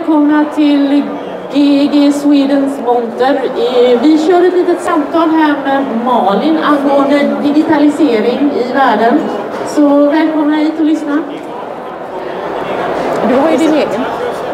välkomna till GEG Swedens monter. Vi kör ett litet samtal här med Malin angående digitalisering i världen. Så välkomna hit och lyssna. Du har ju din egen.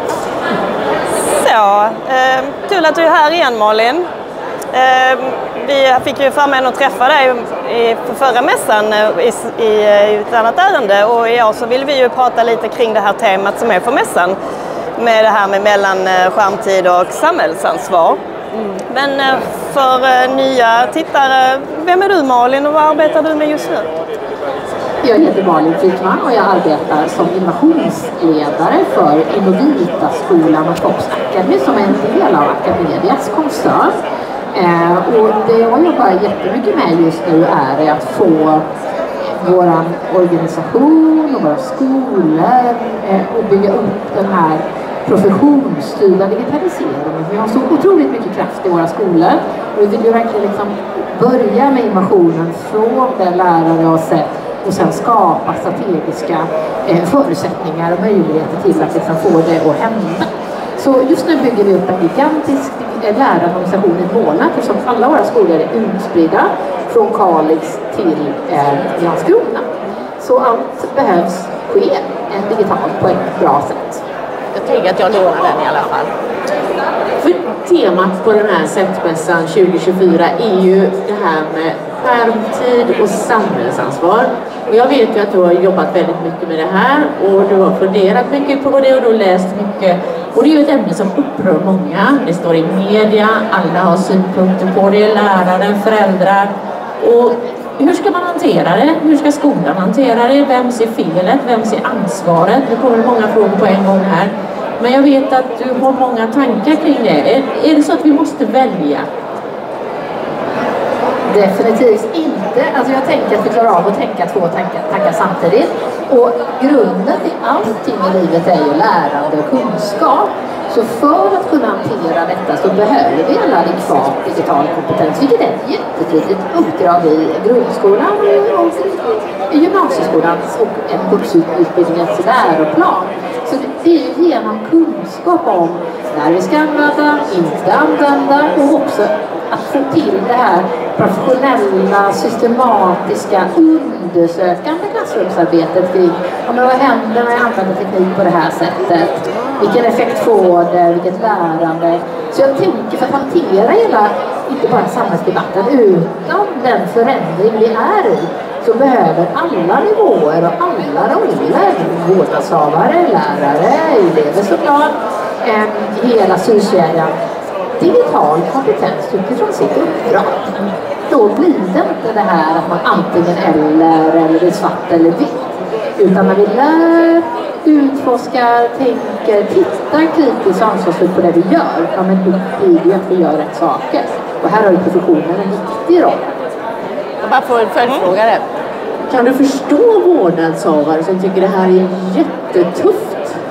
Så, kul att du är här igen, Malin. Vi fick ju förmånen att träffa dig på förra mässan i ett annat ärende, och i år så vill vi ju prata lite kring det här temat som är för mässan, med det här med mellan skärmtid och samhällsansvar. Men för nya tittare, vem är du, Malin, och vad arbetar du med just nu? Jag heter Malin Frykman och jag arbetar som innovationsledare för Innovita-skolan och Fox Academy som är en del av Academedias koncern. Och det jag jobbar jättemycket med just nu är att få vår organisation och våra skolor och bygga upp den här professionsstyrda digitaliseringen. Vi har så otroligt mycket kraft i våra skolor och vi vill ju verkligen liksom börja med innovationen från det lärare har sett och sen skapa strategiska förutsättningar och möjligheter till att liksom få det att hända. Så just nu bygger vi upp en gigantisk lärarorganisation i Målna, eftersom alla våra skolor är utspridda från Kalix till Landskrona. Så allt behövs ske digitalt på ett bra sätt. Jag tänker att jag lånar den i alla fall. För temat på den här SETT-mässan 2024 är ju det här med skärmtid och samhällsansvar. Och jag vet ju att du har jobbat väldigt mycket med det här och du har funderat mycket på det och du har läst mycket. Och det är ju ett ämne som upprör många. Det står i media, alla har synpunkter på det, lärare, föräldrar. Och hur ska man hantera det? Hur ska skolan hantera det? Vem ser felet? Vem ser ansvaret? Det kommer många frågor på en gång här. Men jag vet att du har många tankar kring det. Är det så att vi måste välja? Definitivt inte. Alltså jag tänker att vi klarar av att tänka två tankar samtidigt. Och grunden till allting i livet är ju lärande och kunskap. Så för att kunna hantera detta så behöver vi en adekvat digital kompetens, vilket är ett jättetydligt uppdrag i grundskolan och i gymnasieskolan och en vuxenutbildningens läroplan. Så det är ju genom kunskap om när vi ska använda, inte använda och också att få till det här professionella, systematiska, undersökande klassrumsarbetet kring vad händer när jag använder teknik på det här sättet, vilken effekt får det, vilket lärande. Så jag tänker för att hantera hela, inte bara samhällsdebatten utan den förändring vi är i, så behöver alla nivåer och alla roller, vårdnadshavare, lärare, elever såklart, hela synkedjan, digital kompetens utifrån sitt uppdrag. Då blir det inte det här att man antingen eller är svart eller vitt. Utan när vi lär, utforskar, tänker, tittar kritiskt och ansvarsfullt på det vi gör, ja men då blir det att vi gör rätt saker. Och här har ju professionen en viktig roll. Jag bara får en följdfråga där. Kan du förstå vårdnadshavare som tycker det här är jättetufft?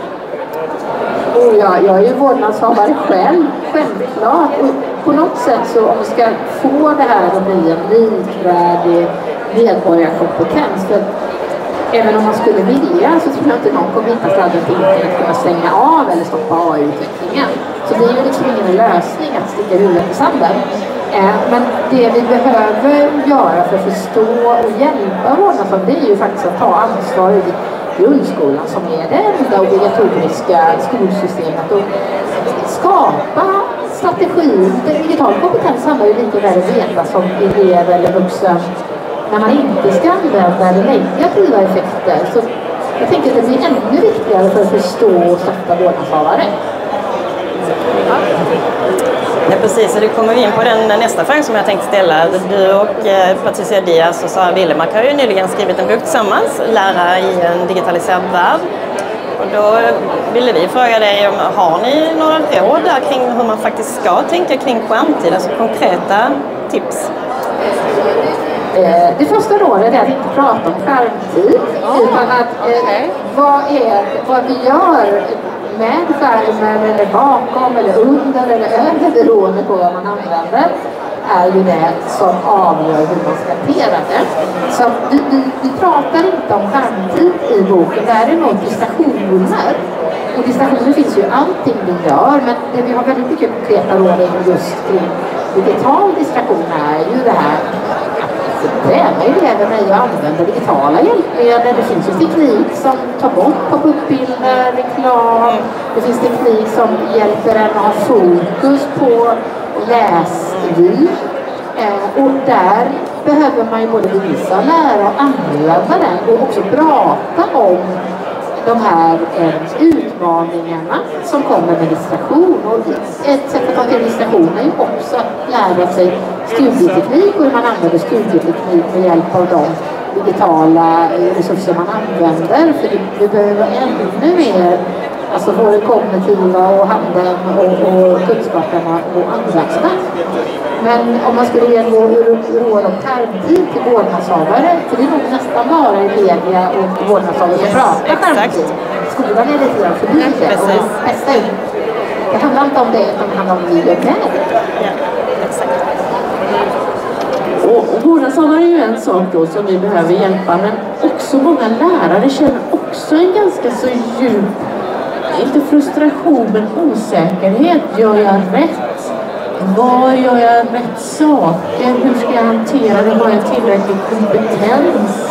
Och jag är ju vårdnadshavare själv, självklart. Och på något sätt så om vi ska få det här att bli en likvärdig medborgarkompetens, för även om man skulle vilja så tror jag inte någon kommer hitta sladden till internet kunna stänga av eller stoppa AI-utvecklingen. Så det är ju liksom ingen lösning att sticka huvudet i sanden. Men det vi behöver göra för att förstå och hjälpa vårdnadshavare, det är ju faktiskt att ta ansvar i grundskolan som är det enda obligatoriska skolsystemet och skapa strategin. Digital kompetens handlar ju lika väl att veta som elev eller vuxen när man inte ska använda eller negativa effekter. Så jag tänker att det blir ännu viktigare för att förstå och stötta vårdnadshavare. Ja, precis, så det kommer vi in på den nästa fråga som jag tänkte ställa. Du och Patricia Diaz och Sara Willemark har ju nyligen skrivit en bok tillsammans, Lära i en digitaliserad värld. Och då ville vi fråga dig, har ni några råd där kring hur man faktiskt ska tänka kring skärmtid, alltså konkreta tips? Det första rådet är att inte prata om skärmtid, utan att vad vi gör med skärmen eller bakom eller under eller över beroende på vad man använder är ju det som avgör hur man ska hantera det. Så vi pratar inte om skärmtid i boken, däremot distraktioner. Och distraktioner finns ju allting vi gör, men det vi har väldigt mycket konkreta råd just kring digital distraktion är ju det här att träna eleverna i att använda digitala hjälpmedel. Det finns ju teknik som tar bort pop-up-bilder, reklam. Det finns teknik som hjälper en att ha fokus på läsning. Och där behöver man ju både bevisa, lära och använda den och också prata om de här utmaningarna som kommer med distraktion. Och ett sätt att hantera distraktion är ju också att lära sig studieteknik och hur man använder studieteknik med hjälp av de digitala resurser man använder. För vi behöver ännu mer, alltså både kognitiva och handen och kunskaperna och använda. Men om man skulle ge råd om skärmtid till vårdnadshavare, för det är nog nästan bara i media och vårdnadshavare som pratar skärmtid. Skolan är lite grann förbi det och bästa ut. Det handlar inte om det, utan det handlar om vi gör med det. Exakt. Och vårdnadshavare är ju en sak då som vi behöver hjälpa, men också många lärare känner också en ganska så djup, inte frustration men osäkerhet. Gör jag rätt? Var gör jag rätt saker? Hur ska jag hantera det? Har jag tillräcklig kompetens?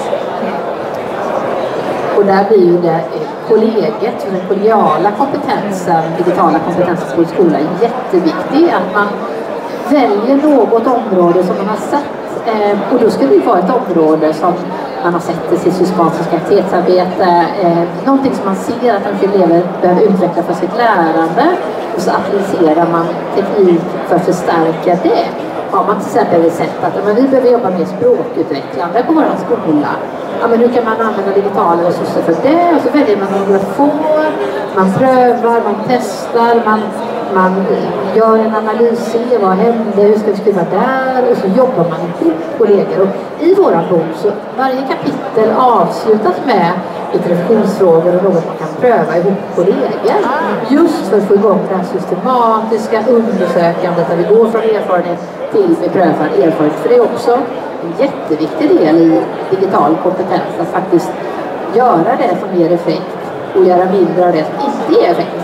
Och där blir ju det kollegiet, den kollegiala kompetensen, digitala kompetensen på skolan jätteviktig. Att man väljer något område som man har sett. Och då ska det vara ett område som man har sett i sitt systematiska aktivitetsarbete. Någonting som man ser att elever behöver utveckla för sitt lärande. Och så applicerar man teknik för att förstärka det. Har man till exempel sett att men vi behöver jobba med språkutvecklande på vår skola. Ja, men hur kan man använda digitala resurser för det? Och så väljer man några få, man prövar, man testar, man gör en analys, ser vad hände, hur ska vi skriva där, och så jobbar man ihop kollegor. Och i våran bok så varje kapitel avslutas med reflektionsfrågor och något man kan pröva ihop kollegor. Just för att få igång det här systematiska undersökandet där vi går från erfarenhet till beprövad erfarenhet. För det är också en jätteviktig del i digital kompetens att faktiskt göra det som ger effekt och göra mindre av det som inte ger effekt.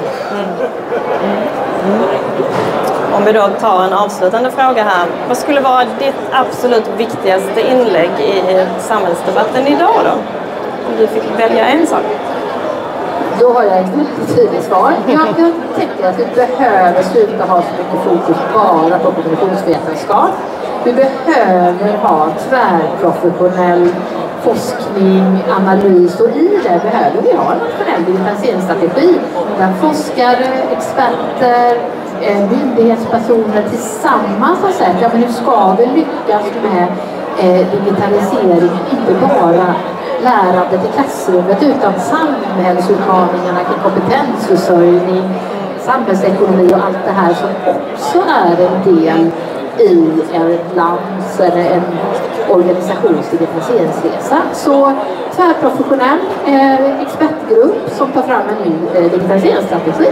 Om vi då tar en avslutande fråga här. Vad skulle vara ditt absolut viktigaste inlägg i samhällsdebatten idag då? Om du fick välja en sak. Då har jag ett väldigt tydligt svar. Jag tänker att vi behöver sluta ha så mycket fokus bara på kommunikationsvetenskap. Vi behöver ha tvärprofessionell forskning, analys, och i det behöver vi ha en nationell digitaliseringsstrategi där forskare, experter, myndighetspersoner tillsammans har sett ja, men hur ska vi lyckas med digitalisering, inte bara lärandet i klassrummet utan samhällsutmaningarna kring kompetensförsörjning, samhällsekonomi och allt det här som också är en del i en lands eller en organisations digitaliseringsresa. Så tvärprofessionell expertgrupp som tar fram en ny digitaliseringsstrategi.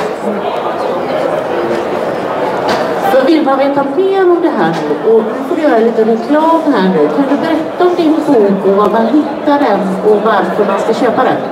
För vill man veta mer om det här nu, och nu får du göra lite reklam här nu, kan du berätta om din bok och var man hittar den och varför man ska köpa den?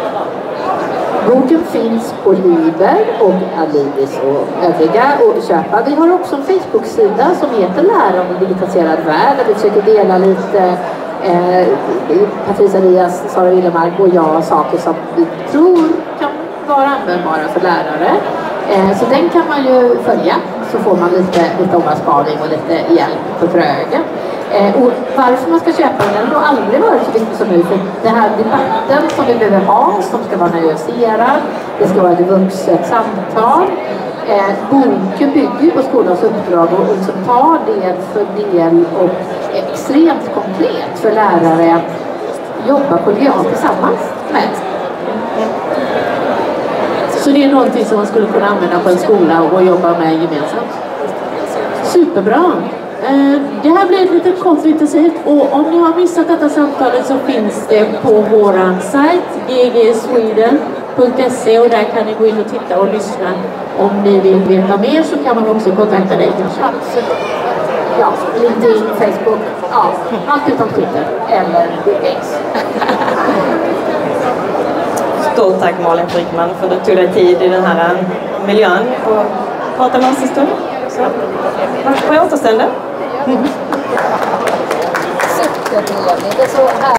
Boken finns på Liber och Adlibris och övriga och köpa. Vi har också en Facebook-sida som heter Lärande digitaliserad värld där vi försöker dela lite Patricia Elias, Sara Willemark och jag saker som vi tror kan vara användbara för lärare. Så den kan man ju följa, så får man lite omvärldsspaning och lite hjälp på trögen. Och varför man ska köpa den har aldrig varit så viktigt som nu, för den här debatten som vi behöver ha, som ska vara nyanserad, det ska vara ett vuxet samtal. Boken bygger på skolans uppdrag och liksom tar del för del och extremt konkret för lärare att jobba kollegialt tillsammans med. Så det är någonting som man skulle kunna använda på en skola och jobba med gemensamt. Superbra! Det här blir lite kort och intensivt, och om ni har missat detta samtalet så finns det på vår sajt ggsweden.se, och där kan ni gå in och titta och lyssna. Om ni vill veta mer så kan man också kontakta dig kanske. ja, LinkedIn, Facebook, ja, allt utom Twitter eller X. Stort tack Malin Frykman för att du tog dig tid i den här miljön och pratade med oss en stund. Så, på återstående. Supertrevligt. Det är så här.